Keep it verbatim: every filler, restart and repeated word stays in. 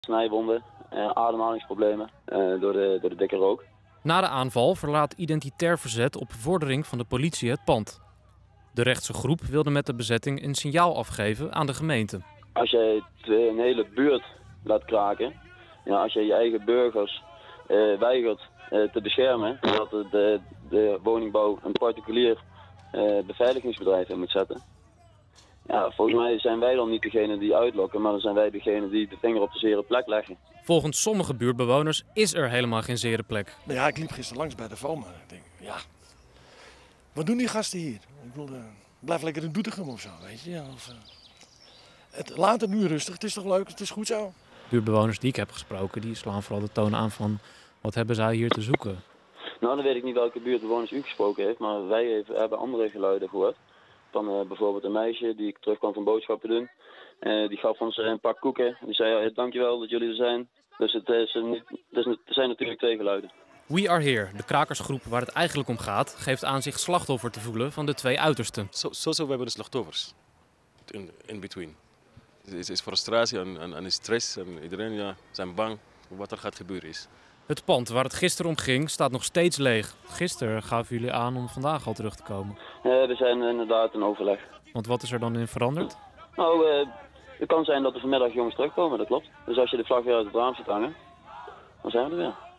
Snijwonden, uh, ademhalingsproblemen uh, door, de, door de dikke rook. Na de aanval verlaat Identitair Verzet op bevordering van de politie het pand. De rechtse groep wilde met de bezetting een signaal afgeven aan de gemeente. Als jij een hele buurt laat kraken, ja, als je je eigen burgers uh, weigert uh, te beschermen, dat de, de, de woningbouw een particulier uh, beveiligingsbedrijf in moet zetten. Ja, volgens mij zijn wij dan niet degene die uitlokken, maar dan zijn wij degene die de vinger op de zere plek leggen. Volgens sommige buurtbewoners is er helemaal geen zere plek. Nou ja, ik liep gisteren langs bij de Voma. Ik denk, ja, wat doen die gasten hier? Ik wilde, blijf lekker in Doetinchem of zo, weet je. Of, uh, het, laat het nu rustig, het is toch leuk, het is goed zo. Buurtbewoners die ik heb gesproken, die slaan vooral de toon aan van wat hebben zij hier te zoeken. Nou, dan weet ik niet welke buurtbewoners u gesproken heeft, maar wij even, hebben andere geluiden gehoord. Van uh, bijvoorbeeld een meisje die terugkwam van boodschappen doen. Uh, die gaf ons een pak koeken. Die zei, uh, dankjewel dat jullie er zijn. Dus het, is, uh, niet, het, is, het zijn natuurlijk twee geluiden. We Are Here, de krakersgroep waar het eigenlijk om gaat, geeft aan zich slachtoffer te voelen van de twee uitersten. Zo, zo, zo we hebben de slachtoffers. In, in between. Het is, is frustratie en, en, en stress en iedereen ja, zijn bang voor wat er gaat gebeuren is. Het pand waar het gisteren om ging staat nog steeds leeg. Gisteren gaven jullie aan om vandaag al terug te komen. Uh, we zijn inderdaad in overleg. Want wat is er dan in veranderd? Nou, uh, het kan zijn dat er vanmiddag jongens terugkomen, dat klopt. Dus als je de vlag weer uit het raam ziet hangen, dan zijn we er weer.